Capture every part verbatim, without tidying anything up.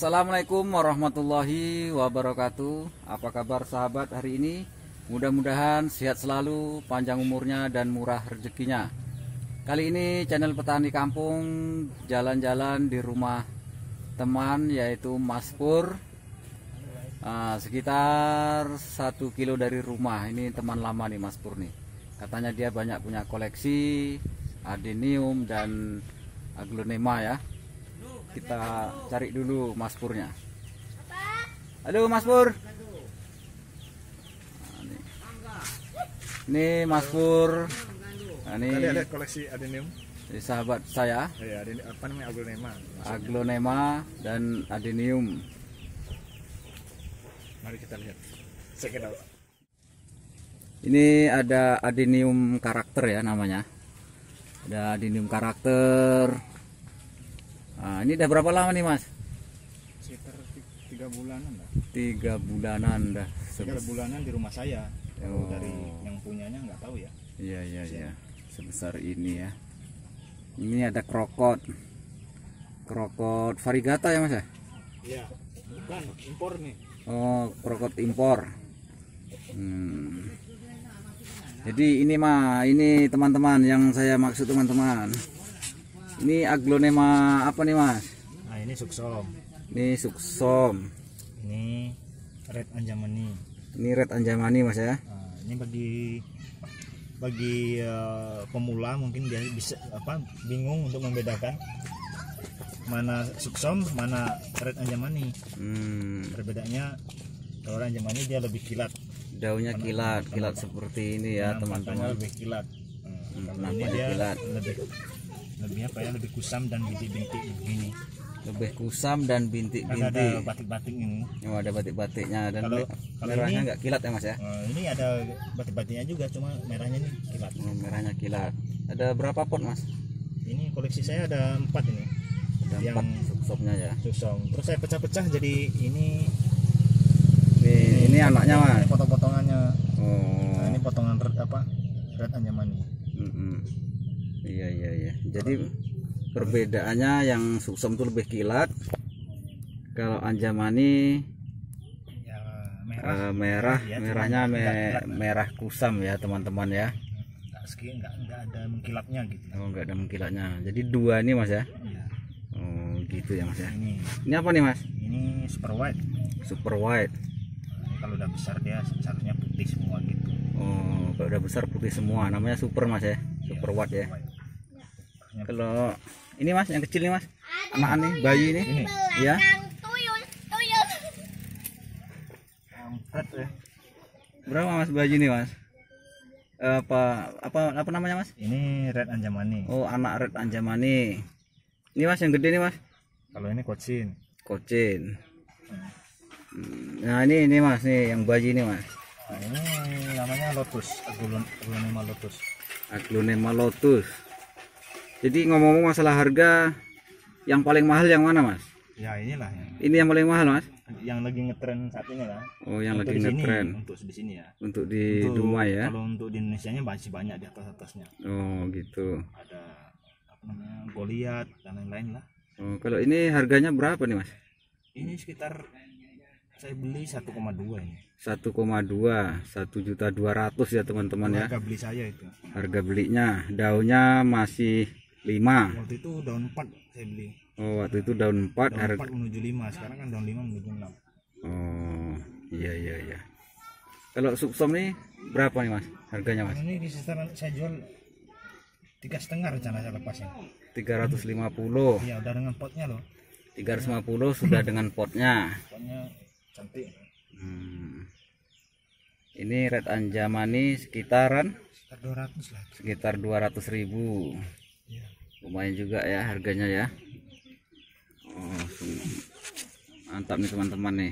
Assalamualaikum warahmatullahi wabarakatuh. Apa kabar sahabat hari ini? Mudah-mudahan sehat selalu, panjang umurnya dan murah rezekinya. Kali ini channel Petani Kampung jalan-jalan di rumah teman yaitu Mas Pur. Nah, sekitar satu kilo dari rumah. Ini teman lama nih Mas Pur nih. Katanya dia banyak punya koleksi adenium dan aglonema ya. Kita cari dulu Mas Purnya. Halo Mas Pur. Nah, ini. ini Mas Pur. Nah, ini Tadi ada koleksi adenium. Ini sahabat saya. Ya, adenium, apa namanya aglonema. Maksudnya. Aglonema dan adenium. Mari kita lihat. Check it out. Ini ada adenium karakter ya namanya. Ada adenium karakter. Nah, ini udah berapa lama nih Mas? Sekitar tiga bulanan lah. Tiga bulanan dah. Tiga bulanan di rumah saya. Kalau Oh. dari yang punyanya nggak tahu ya. Iya iya iya. Sebesar ini ya. Ini ada krokot. Krokot variegata ya Mas ya? Iya. Bukan impor nih. Oh, krokot impor. Hmm. Jadi ini mah, ini teman-teman yang saya maksud teman-teman. Ini aglonema apa nih Mas? Nah ini suksom. Ini suksom. Ini red anjamani. Ini red anjamani Mas ya. Nah, ini bagi bagi uh, pemula mungkin dia bisa apa bingung untuk membedakan mana suksom mana red anjamani. Hmm. Perbedaannya kalau red anjamani dia lebih kilat. Daunnya kilat, kilat seperti ini ya teman-teman. Lebih kilat. Hmm, Kalau ini nampaknya dia kilat. lebih lebih apa ya lebih kusam dan bintik-bintik begini. Lebih kusam dan Ada bintik-bintik. batik-batik ini. Oh, ada batik-batiknya dan Kalau- me- kalau merahnya ini- nggak kilat ya Mas ya? Nah, ini ada batik-batiknya juga, cuma merahnya ini kilat. Oh, merahnya kilat. Ada berapa pot Mas? Ini koleksi saya ada empat ini. Ada Yang- empat suksomnya ya. Susong. Terus saya pecah-pecah jadi ini. Ini, ini anaknya Mas. Ini potong-potongannya. Oh. Nah, ini potongan red apa? Red anjamani. Mm-mm. Iya iya iya. Jadi perbedaannya yang suksom itu lebih kilat. Kalau anjamani Ya, merah. eh, merah, Ya, merahnya cuma me- nggak kilat. merah kusam ya teman-teman ya. Nggak sekian, nggak nggak ada mengkilatnya gitu. Oh nggak ada mengkilatnya. Jadi dua ini Mas ya. Iya. Oh gitu ya Mas ya. Ini Ini apa nih Mas? ini super white. Super white. Ini kalau udah besar dia seharusnya putih semua gitu. Oh kalau udah besar putih semua. Namanya super Mas ya. Super white ya. Harusnya Kalau ini Mas yang kecil nih Mas. Anak nih bayi nih. ini Ya. tuyul tuyul kampret ya. Berapa Mas bayi nih Mas? Apa apa apa namanya Mas? Ini red anjamani. Oh anak red anjamani. Ini Mas yang gede nih Mas. Kalau ini kocin. Kocin. Nah ini ini Mas nih yang bayi nih Mas. Nah, ini namanya lotus, aglon- aglonema lotus. Aglonema lotus. Jadi ngomong-ngomong masalah harga, yang paling mahal yang mana Mas? Ya inilah yang, Ini yang paling mahal Mas? yang lagi ngetren saat ini lah. Oh yang Untuk lagi di sini, ngetren Untuk di sini ya. untuk di Untuk- Dumai ya. Kalau untuk di Indonesia nya masih banyak di atas atasnya. Oh gitu. Ada apa namanya Goliath dan lain-lain lah. Oh kalau ini harganya berapa nih Mas? Ini sekitar saya beli satu koma dua ini. satu koma dua, satu juta dua ratus ya teman-teman ya. Harga beli saya itu. Harga belinya. Daunnya masih lima. Waktu itu daun empat saya beli. Oh waktu itu daun empat Daun harga. empat menuju lima, sekarang kan daun lima menuju enam. Oh iya iya iya. Kalau suksom nih berapa nih Mas? Harganya Mas? Ini di sekitar saya jual tiga setengah rencana saya lepasnya. tiga ratus lima puluh. Iya udah dengan potnya loh. tiga ratus lima puluh sudah dengan potnya. Potnya cantik. Hmm. Ini red anjamani sekitaran Sekitar dua ratus lah. sekitar dua ratus ribu. Iya. Lumayan juga ya harganya ya. Oh, sungguh mantap nih teman-teman nih.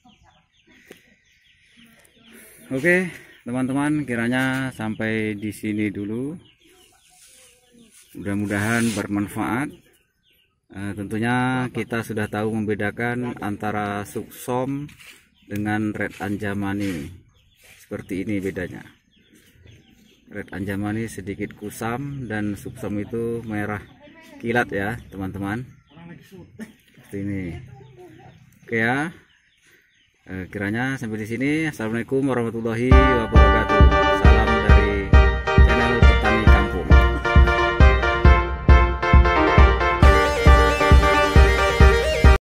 Oke teman-teman, kiranya sampai di sini dulu. Mudah-mudahan bermanfaat. Eh, tentunya kita sudah tahu membedakan antara suksom dengan red anjamani. Seperti ini bedanya. Red anjamani sedikit kusam dan suksom itu merah kilat ya teman-teman. Seperti ini. Oke ya. Eh, kiranya sampai di sini. Assalamualaikum warahmatullahi wabarakatuh.